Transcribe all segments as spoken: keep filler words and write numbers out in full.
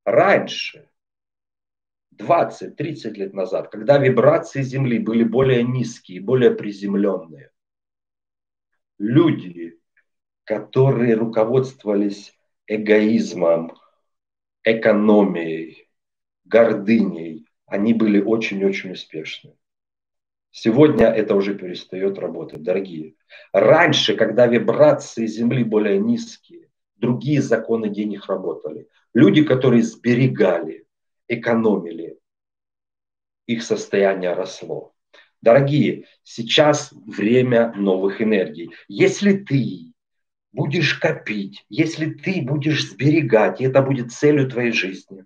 Раньше, двадцать-тридцать лет назад, когда вибрации Земли были более низкие, более приземленные, люди, которые руководствовались эгоизмом, экономией, гордыней, они были очень-очень успешны. Сегодня это уже перестает работать, дорогие. Раньше, когда вибрации Земли более низкие, другие законы денег работали. Люди, которые сберегали, экономили, их состояние росло. Дорогие, сейчас время новых энергий. Если ты будешь копить, если ты будешь сберегать, и это будет целью твоей жизни.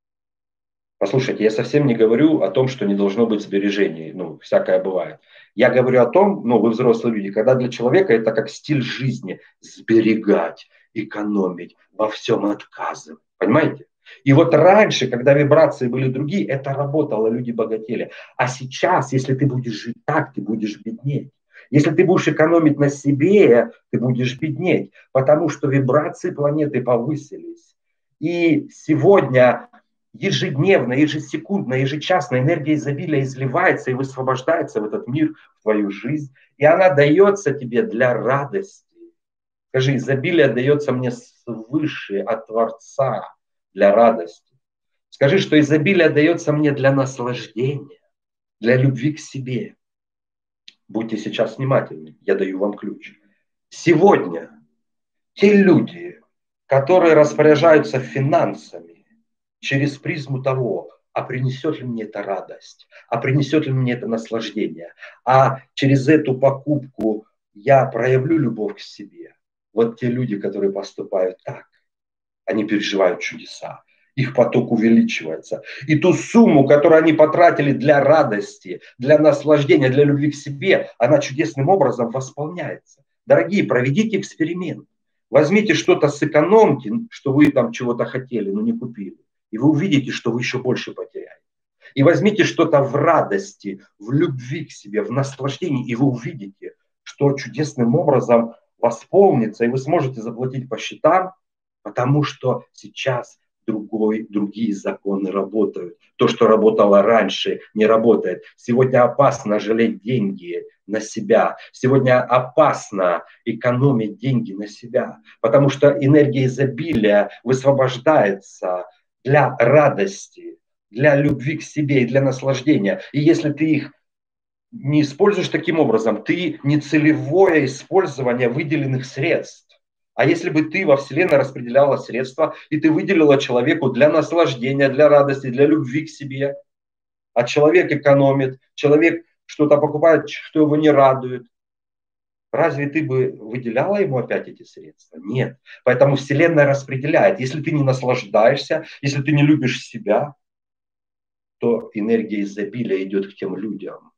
Послушайте, я совсем не говорю о том, что не должно быть сбережений. Ну, всякое бывает. Я говорю о том, ну, вы взрослые люди, когда для человека это как стиль жизни. Сберегать, экономить, во всем отказывать. Понимаете? И вот раньше, когда вибрации были другие, это работало, люди богатели. А сейчас, если ты будешь жить так, ты будешь беднеть. Если ты будешь экономить на себе, ты будешь беднеть. Потому что вибрации планеты повысились. И сегодня ежедневно, ежесекундно, ежечасно энергия изобилия изливается и высвобождается в этот мир, в твою жизнь. И она дается тебе для радости. Скажи, изобилие дается мне свыше от Творца для радости. Скажи, что изобилие дается мне для наслаждения, для любви к себе. Будьте сейчас внимательны, я даю вам ключ. Сегодня те люди, которые распоряжаются финансами через призму того, а принесет ли мне это радость, а принесет ли мне это наслаждение, а через эту покупку я проявлю любовь к себе. Вот те люди, которые поступают так, они переживают чудеса. Их поток увеличивается. И ту сумму, которую они потратили для радости, для наслаждения, для любви к себе, она чудесным образом восполняется. Дорогие, проведите эксперимент. Возьмите что-то, сэкономьте, что вы там чего-то хотели, но не купили. И вы увидите, что вы еще больше потеряете. И возьмите что-то в радости, в любви к себе, в наслаждении, и вы увидите, что чудесным образом восполнится, и вы сможете заплатить по счетам, потому что сейчас другой, другие законы работают. То, что работало раньше, не работает. Сегодня опасно жалеть деньги на себя. Сегодня опасно экономить деньги на себя, потому что энергия изобилия высвобождается для радости, для любви к себе и для наслаждения. И если ты их не используешь таким образом, ты нецелевое использование выделенных средств. А если бы ты во Вселенной распределяла средства, и ты выделила человеку для наслаждения, для радости, для любви к себе, а человек экономит, человек что-то покупает, что его не радует, разве ты бы выделяла ему опять эти средства? Нет. Поэтому Вселенная распределяет. Если ты не наслаждаешься, если ты не любишь себя, то энергия изобилия идет к тем людям.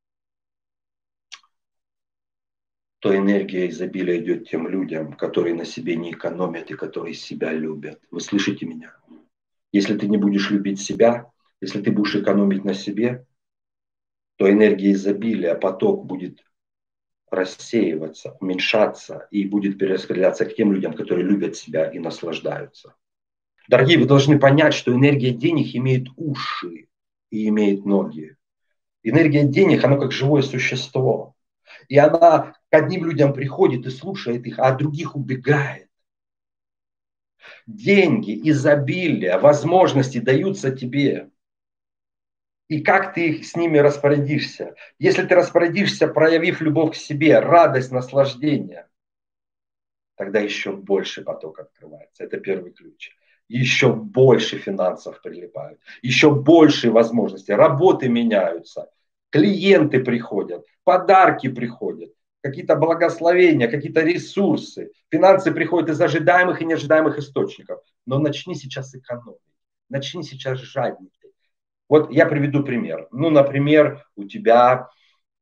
То энергия изобилия идет тем людям, которые на себе не экономят и которые себя любят. Вы слышите меня? Если ты не будешь любить себя, если ты будешь экономить на себе, то энергия изобилия, поток будет рассеиваться, уменьшаться и будет перераспределяться к тем людям, которые любят себя и наслаждаются. Дорогие, вы должны понять, что энергия денег имеет уши и имеет ноги. Энергия денег, она как живое существо. И она к одним людям приходит и слушает их, а от других убегает. Деньги, изобилие, возможности даются тебе. И как ты их с ними распорядишься? Если ты распорядишься, проявив любовь к себе, радость, наслаждение, тогда еще больше поток открывается. Это первый ключ. Еще больше финансов прилипают, еще больше возможностей. Работы меняются, клиенты приходят, подарки приходят, какие-то благословения, какие-то ресурсы. Финансы приходят из ожидаемых и неожидаемых источников. Но начни сейчас экономить, начни сейчас жадничать. Вот я приведу пример. Ну, например, у тебя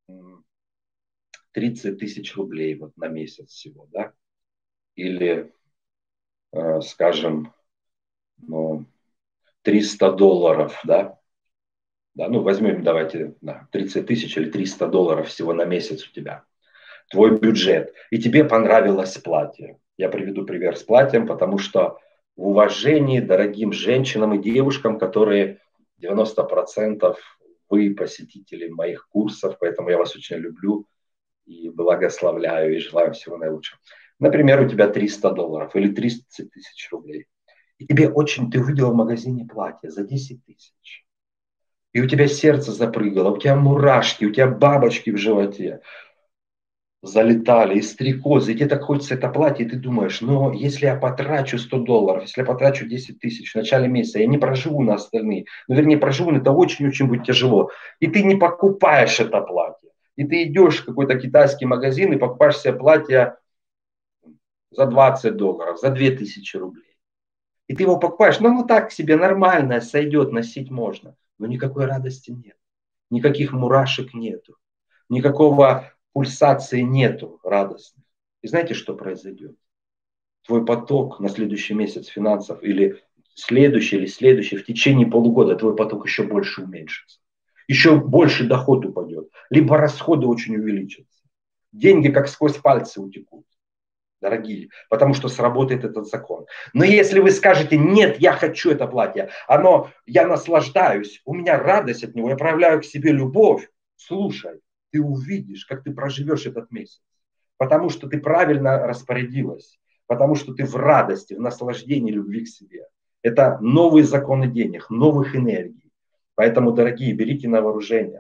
тридцать тысяч рублей вот на месяц всего, да? Или, э, скажем, ну, триста долларов, да? Да, ну, возьмем, давайте, да, тридцать тысяч или триста долларов всего на месяц у тебя. Твой бюджет. И тебе понравилось платье. Я приведу пример с платьем, потому что в уважении дорогим женщинам и девушкам, которые девяносто процентов вы посетители моих курсов, поэтому я вас очень люблю и благословляю и желаю всего наилучшего. Например, у тебя триста долларов или тридцать тысяч рублей. И тебе очень, ты увидел в магазине платье за десять тысяч. И у тебя сердце запрыгало, у тебя мурашки, у тебя бабочки в животе залетали, и стрекозы, и тебе так хочется это платье, и ты думаешь, но если я потрачу сто долларов, если я потрачу десять тысяч в начале месяца, я не проживу на остальные, ну, вернее, проживу, но это очень-очень будет тяжело. И ты не покупаешь это платье. И ты идешь в какой-то китайский магазин и покупаешь себе платье за двадцать долларов, за две тысячи рублей. И ты его покупаешь, ну, ну так себе нормально, сойдет, носить можно. Но никакой радости нет, никаких мурашек нету, никакого пульсации нету радостных. И знаете, что произойдет? Твой поток на следующий месяц финансов или следующий, или следующий, в течение полугода твой поток еще больше уменьшится. Еще больше доход упадет, либо расходы очень увеличатся. Деньги как сквозь пальцы утекут, дорогие, потому что сработает этот закон. Но если вы скажете, нет, я хочу это платье, оно, я наслаждаюсь, у меня радость от него, я проявляю к себе любовь, слушай, ты увидишь, как ты проживешь этот месяц. Потому что ты правильно распорядилась, потому что ты в радости, в наслаждении любви к себе. Это новые законы денег, новых энергий. Поэтому, дорогие, берите на вооружение.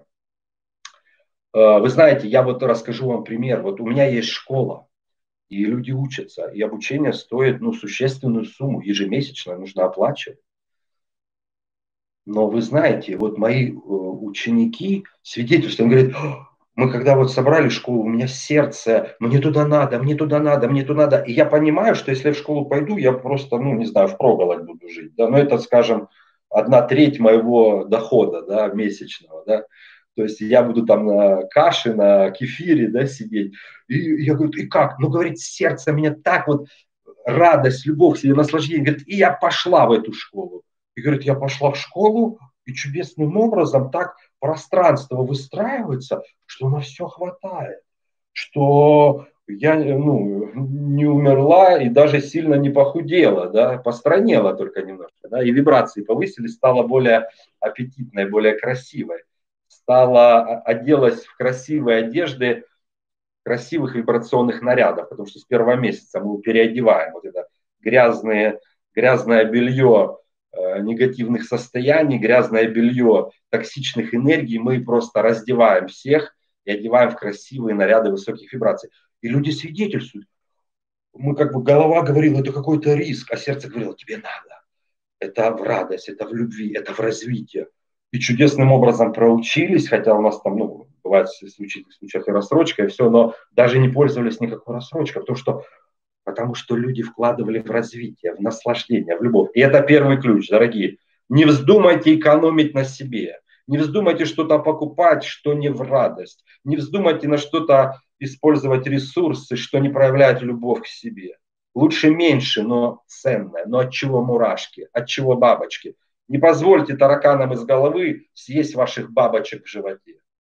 Вы знаете, я вот расскажу вам пример. Вот у меня есть школа, и люди учатся, и обучение стоит ну, существенную сумму, ежемесячно нужно оплачивать. Но вы знаете, вот мои ученики свидетельствуют, они говорят, мы когда вот собрали школу, у меня сердце, мне туда надо, мне туда надо, мне туда надо. И я понимаю, что если я в школу пойду, я просто, ну, не знаю, впроголодь буду жить. Да? Но это, скажем, одна треть моего дохода, да, месячного, да. То есть я буду там на каше, на кефире, да, сидеть. И я говорю, и как? Ну, говорит, сердце меня так вот, радость, любовь к себе, наслаждение. Говорит, и я пошла в эту школу. И говорит, я пошла в школу, и чудесным образом так пространство выстраивается, что на все хватает. Что я ну, не умерла и даже сильно не похудела, да, постранела только немножко, да, и вибрации повысились, стала более аппетитной, более красивой, стала, оделась в красивые одежды, красивых вибрационных нарядов, потому что с первого месяца мы переодеваем вот это грязное, грязное белье э, негативных состояний, грязное белье токсичных энергий, мы просто раздеваем всех и одеваем в красивые наряды высоких вибраций. И люди свидетельствуют. Мы как бы, голова говорила, это какой-то риск, а сердце говорило, тебе надо. Это в радость, это в любви, это в развитии. И чудесным образом проучились, хотя у нас там, ну, бывает в случаях, в случаях и рассрочка, и все, но даже не пользовались никакой рассрочкой, потому что, потому что люди вкладывали в развитие, в наслаждение, в любовь. И это первый ключ, дорогие. Не вздумайте экономить на себе. Не вздумайте что-то покупать, что не в радость. Не вздумайте на что-то использовать ресурсы, что не проявляет любовь к себе. Лучше меньше, но ценное. Но от чего мурашки? От чего бабочки? Не позвольте тараканам из головы съесть ваших бабочек в животе.